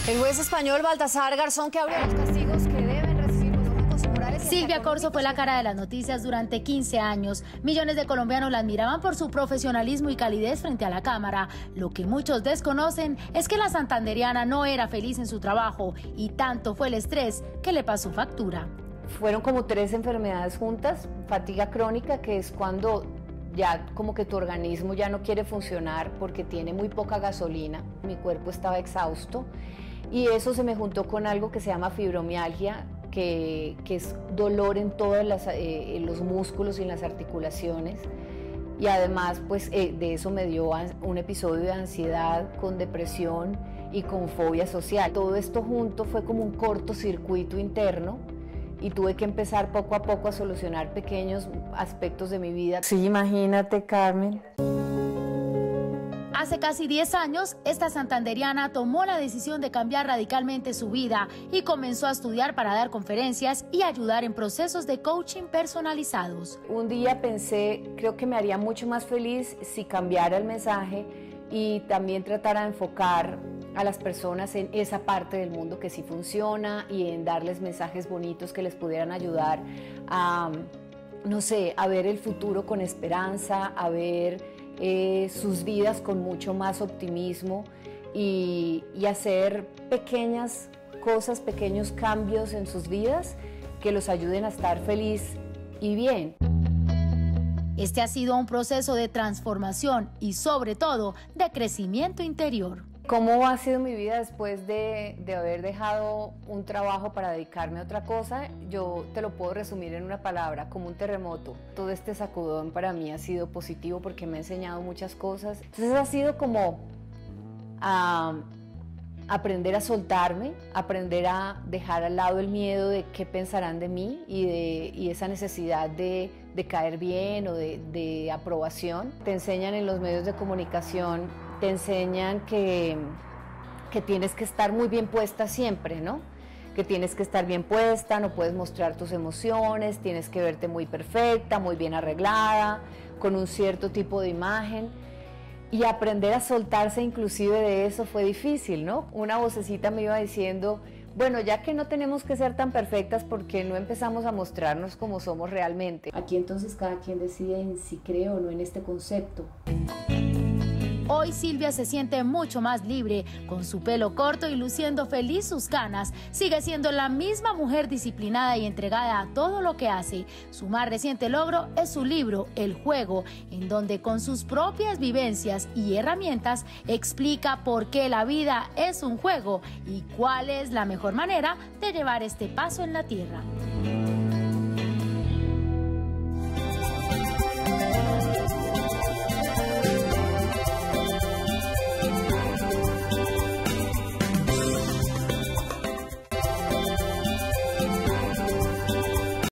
El juez español Baltasar Garzón, que abrió los castigos que deben recibir los únicos morales. Silvia Corzo fue la cara de las noticias durante 15 años. Millones de colombianos la admiraban por su profesionalismo y calidez frente a la cámara. Lo que muchos desconocen es que la santandereana no era feliz en su trabajo y tanto fue el estrés que le pasó factura. Fueron como 3 enfermedades juntas. Fatiga crónica, que es cuando ya como que tu organismo ya no quiere funcionar porque tiene muy poca gasolina. Mi cuerpo estaba exhausto. Y eso se me juntó con algo que se llama fibromialgia, que es dolor en todos los músculos y en las articulaciones. Y además, pues de eso me dio un episodio de ansiedad con depresión y con fobia social. Todo esto junto fue como un cortocircuito interno y tuve que empezar poco a poco a solucionar pequeños aspectos de mi vida. Sí, imagínate, Carmen. Hace casi 10 años, esta santandereana tomó la decisión de cambiar radicalmente su vida y comenzó a estudiar para dar conferencias y ayudar en procesos de coaching personalizados. Un día pensé, creo que me haría mucho más feliz si cambiara el mensaje y también tratara de enfocar a las personas en esa parte del mundo que sí funciona y en darles mensajes bonitos que les pudieran ayudar a, no sé, a ver el futuro con esperanza, a ver sus vidas con mucho más optimismo y hacer pequeñas cosas, pequeños cambios en sus vidas que los ayuden a estar feliz y bien. Este ha sido un proceso de transformación y sobre todo de crecimiento interior. ¿Cómo ha sido mi vida después de haber dejado un trabajo para dedicarme a otra cosa? Yo te lo puedo resumir en una palabra, como un terremoto. Todo este sacudón para mí ha sido positivo porque me ha enseñado muchas cosas. Entonces ha sido como aprender a soltarme, aprender a dejar al lado el miedo de qué pensarán de mí y esa necesidad de caer bien o de aprobación. Te enseñan en los medios de comunicación, te enseñan que tienes que estar muy bien puesta siempre, ¿no? Que tienes que estar bien puesta, no puedes mostrar tus emociones, tienes que verte muy perfecta, muy bien arreglada, con un cierto tipo de imagen. Y aprender a soltarse inclusive de eso fue difícil, ¿no? Una vocecita me iba diciendo, bueno, ya que no tenemos que ser tan perfectas, ¿por qué no empezamos a mostrarnos como somos realmente? Aquí entonces cada quien decide en si cree o no en este concepto. Hoy Silvia se siente mucho más libre, con su pelo corto y luciendo feliz sus canas. Sigue siendo la misma mujer disciplinada y entregada a todo lo que hace. Su más reciente logro es su libro, El Juego, en donde con sus propias vivencias y herramientas explica por qué la vida es un juego y cuál es la mejor manera de llevar este paso en la tierra.